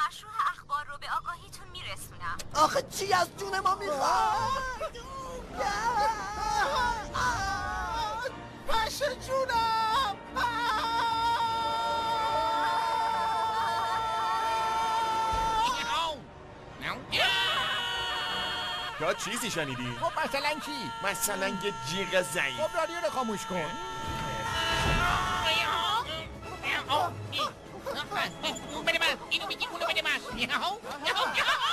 مشروع اخبار رو به آگاهیتون میرسونم. آخه چی از جون ما میخواد؟ پشه جونم. یا چیزی شنیدی؟ خب مثلا چی؟ مثلا یه جیغ ضعیف. خب رادیو رو خاموش کن. بده من اینو بگی اونو بده من.